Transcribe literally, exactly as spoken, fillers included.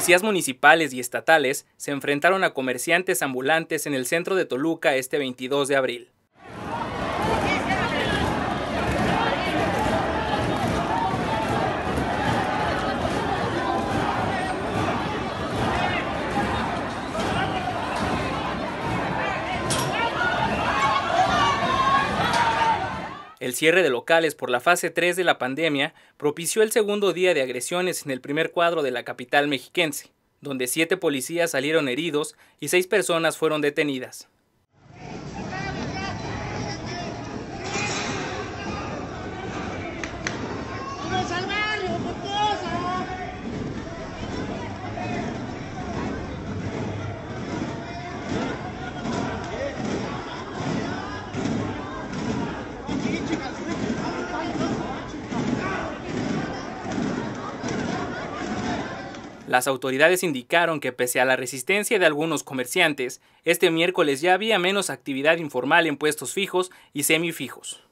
Policías municipales y estatales se enfrentaron a comerciantes ambulantes en el centro de Toluca este veintidós de abril. El cierre de locales por la fase tres de la pandemia propició el segundo día de agresiones en el primer cuadro de la capital mexiquense, donde siete policías salieron heridos y seis personas fueron detenidas. Las autoridades indicaron que pese a la resistencia de algunos comerciantes, este miércoles ya había menos actividad informal en puestos fijos y semifijos.